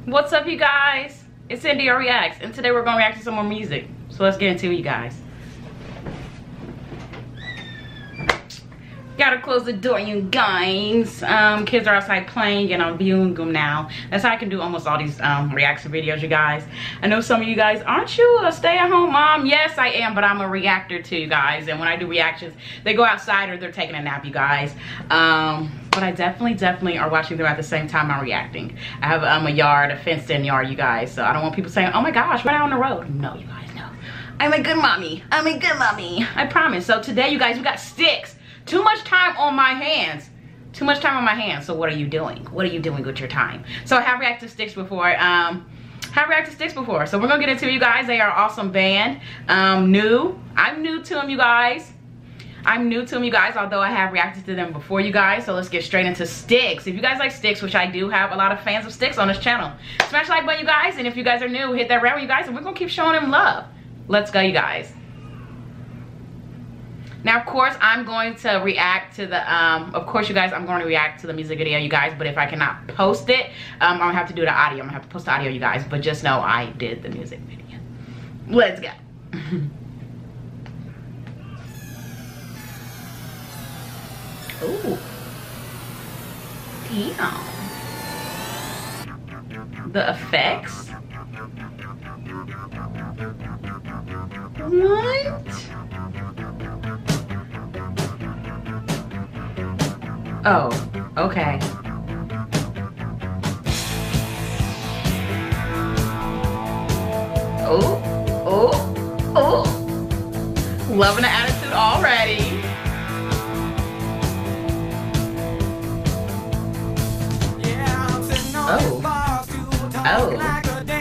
What's up, you guys? It's India Reacts, and today we're gonna react to some more music. So let's get into it, you guys. Gotta close the door, you guys. Kids are outside playing and I'm viewing them now. That's how I can do almost all these reaction videos, you guys. I know some of you guys, aren't you a stay-at-home mom? Yes, I am, but I'm a reactor too, you guys. And when I do reactions, they go outside or they're taking a nap, you guys. But I definitely are watching them at the same time I'm reacting. I have a yard, a fenced-in yard, you guys. So I don't want people saying, oh my gosh, we're out on the road. No, you guys, no. I'm a good mommy. I'm a good mommy. I promise. So today, you guys, we got Styx. Too much time on my hands. Too much time on my hands. So what are you doing? What are you doing with your time? So I have reacted to Styx before. So we're gonna get into it, you guys. They are an awesome band. New. I'm new to them, you guys. Although I have reacted to them before, you guys. So let's get straight into Styx. If you guys like Styx, which I do have a lot of fans of Styx on this channel, smash the like button, you guys. And if you guys are new, hit that red one, you guys. And we're gonna keep showing them love. Let's go, you guys. Now, of course, I'm going to react to the, of course, you guys, I'm going to react to the music video, you guys, but if I cannot post it, I'm going to have to do the audio. I'm going to have to post the audio, you guys, but just know I did the music video. Let's go. Ooh. Damn. The effects. What? Oh, okay. Oh, oh, oh. Loving the attitude already. Oh. Oh.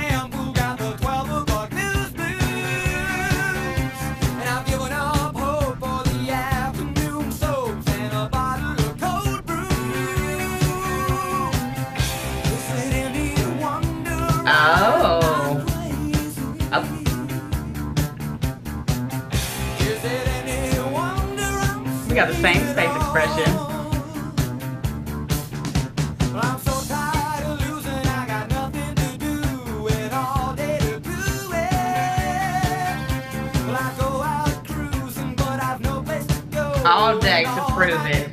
Oh. Oh. We got the same face expression. All day to prove it.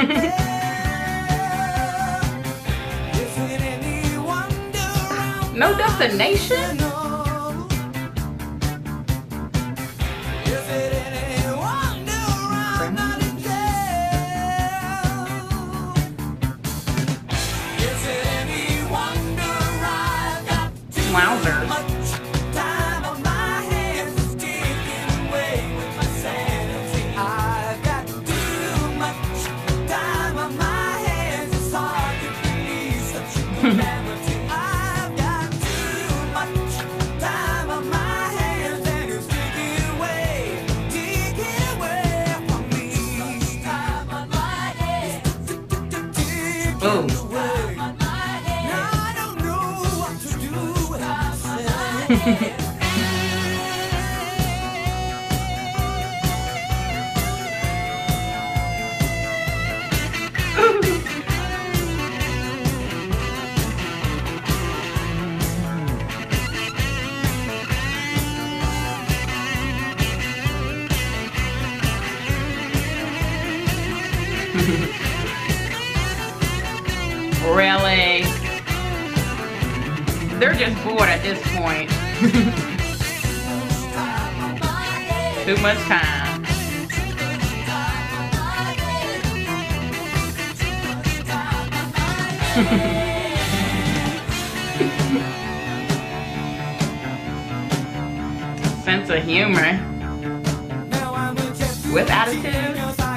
No destination? Wowzers. Boom. Really? They're just bored at this point. Too much time. Sense of humor. With attitude.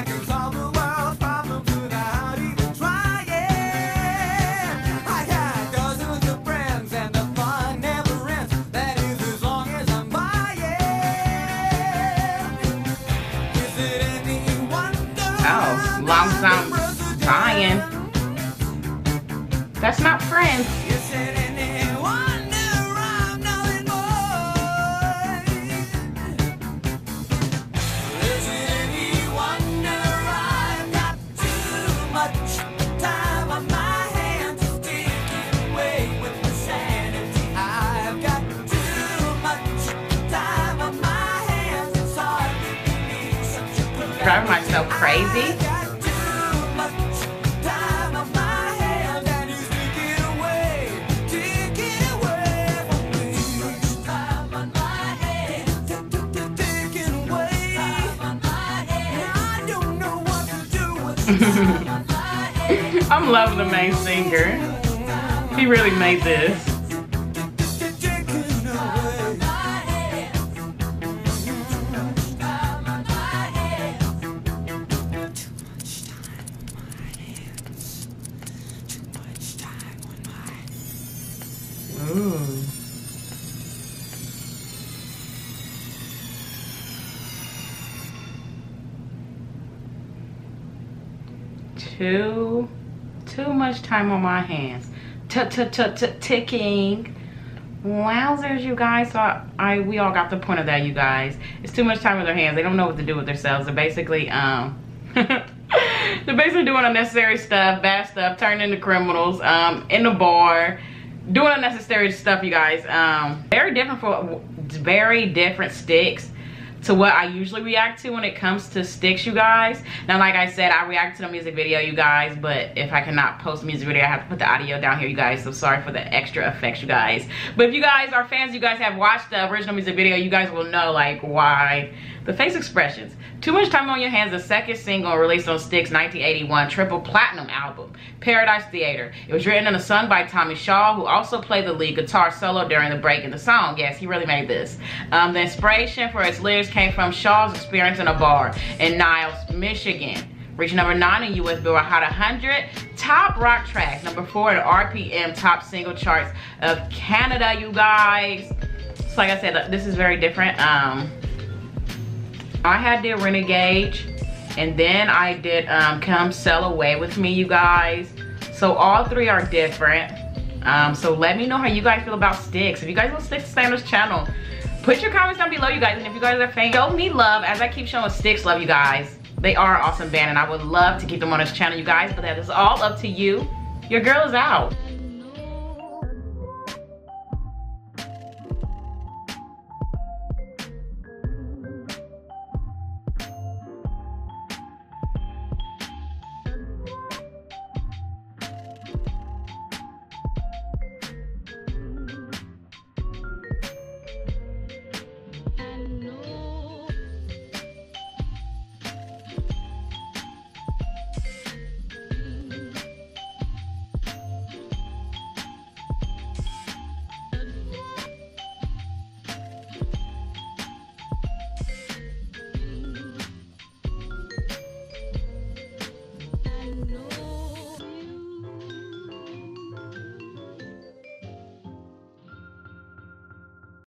Oh, long time buying. That's not friends. myself crazy. I'm loving the main singer. He really made this. Ooh. Too much time on my hands. Ticking. Wowzers, you guys. So we all got the point of that, you guys. It's too much time with their hands. They don't know what to do with themselves. They're basically they're basically doing unnecessary stuff, bad stuff, turning into criminals, in the bar, doing unnecessary stuff, you guys. Very different Styx to what I usually react to when it comes to Styx, you guys. Now, like I said, I react to the music video, you guys, but if I cannot post the music video, I have to put the audio down here, you guys. So sorry for the extra effects, you guys. But if you guys are fans, you guys have watched the original music video, you guys will know like why. The face expressions. Too Much Time on Your Hands, the second single released on Styx 1981 triple platinum album, Paradise Theater. It was written and sung by Tommy Shaw, who also played the lead guitar solo during the break in the song. Yes, he really made this. The inspiration for its lyrics came from Shaw's experience in a bar in Niles, Michigan. Reached number 9 in US Billboard Hot 100 top rock tracks, number 4 in the RPM top single charts of Canada, you guys. So like I said, this is very different. I had did Renegade, and then I did Come Sail Away With Me, you guys. So all three are different. So let me know how you guys feel about Styx. If you guys want Styx to stay on this channel, put your comments down below, you guys. And if you guys are fans, show me love as I keep showing Styx love, you guys. They are an awesome band, and I would love to keep them on this channel, you guys. But that is all up to you. Your girl is out.